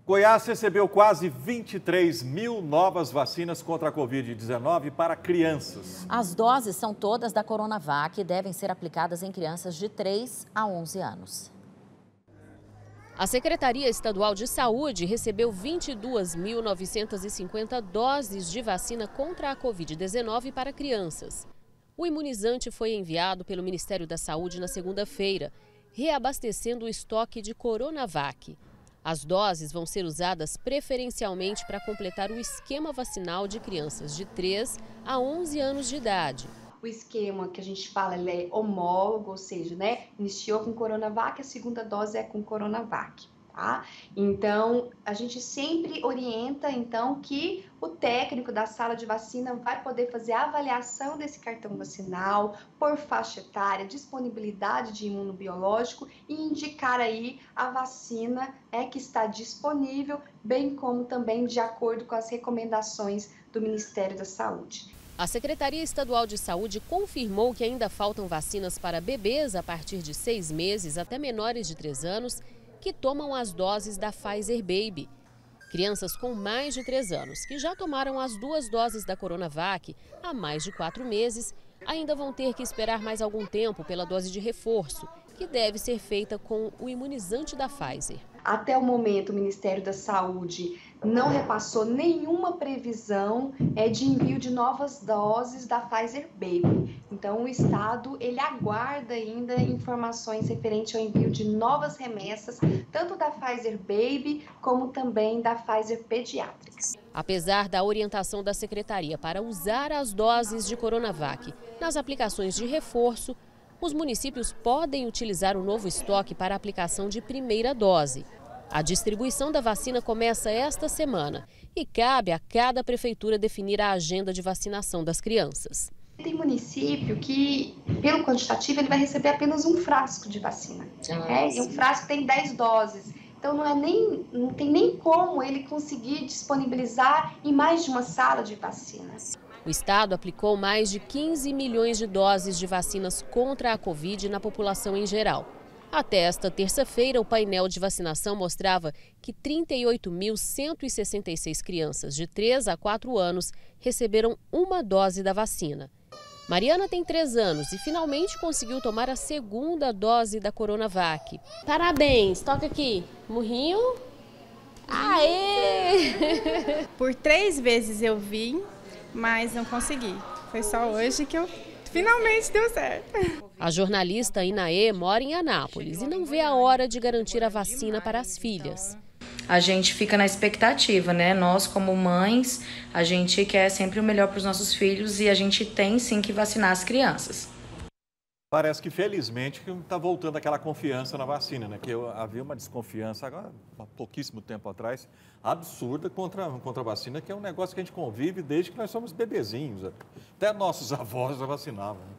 Goiás recebeu quase 23 mil novas vacinas contra a Covid-19 para crianças. As doses são todas da Coronavac e devem ser aplicadas em crianças de 3 a 11 anos. A Secretaria Estadual de Saúde recebeu 22.950 doses de vacina contra a Covid-19 para crianças. O imunizante foi enviado pelo Ministério da Saúde na segunda-feira, reabastecendo o estoque de Coronavac. As doses vão ser usadas preferencialmente para completar o esquema vacinal de crianças de 3 a 11 anos de idade. O esquema que a gente fala, ele é homólogo, ou seja, iniciou com Coronavac, a segunda dose é com Coronavac. Tá? Então, a gente sempre orienta, que o técnico da sala de vacina vai poder fazer a avaliação desse cartão vacinal por faixa etária, disponibilidade de imunobiológico e indicar aí a vacina que está disponível, bem como também de acordo com as recomendações do Ministério da Saúde. A Secretaria Estadual de Saúde confirmou que ainda faltam vacinas para bebês a partir de 6 meses até menores de 3 anos, que tomam as doses da Pfizer Baby. Crianças com mais de 3 anos, que já tomaram as 2 doses da Coronavac há mais de 4 meses, ainda vão ter que esperar mais algum tempo pela dose de reforço, que deve ser feita com o imunizante da Pfizer. Até o momento, o Ministério da Saúde não repassou nenhuma previsão de envio de novas doses da Pfizer Baby. Então, o Estado ele aguarda ainda informações referentes ao envio de novas remessas, tanto da Pfizer Baby como também da Pfizer Pediatrics. Apesar da orientação da Secretaria para usar as doses de Coronavac nas aplicações de reforço, os municípios podem utilizar o novo estoque para a aplicação de primeira dose. A distribuição da vacina começa esta semana e cabe a cada prefeitura definir a agenda de vacinação das crianças. Tem município que, pelo quantitativo, ele vai receber apenas um frasco de vacina. E um frasco tem 10 doses. Então, não tem nem como ele conseguir disponibilizar em mais de uma sala de vacinas. O estado aplicou mais de 15 milhões de doses de vacinas contra a Covid na população em geral. Até esta terça-feira, o painel de vacinação mostrava que 38.166 crianças de 3 a 4 anos receberam uma dose da vacina. Mariana tem 3 anos e finalmente conseguiu tomar a segunda dose da Coronavac. Parabéns! Toca aqui. Murrinho. Aê! Por 3 vezes eu vim, mas não consegui. Foi só hoje que eu finalmente deu certo. A jornalista Inaê mora em Anápolis e não vê a hora de garantir a vacina para as filhas. A gente fica na expectativa, né? Nós, como mães, a gente quer sempre o melhor para os nossos filhos e a gente tem sim que vacinar as crianças. Parece que, felizmente, está voltando aquela confiança na vacina, né? Que havia uma desconfiança, agora, há pouquíssimo tempo atrás, absurda contra a vacina, que é um negócio que a gente convive desde que nós somos bebezinhos. Até nossos avós já vacinavam.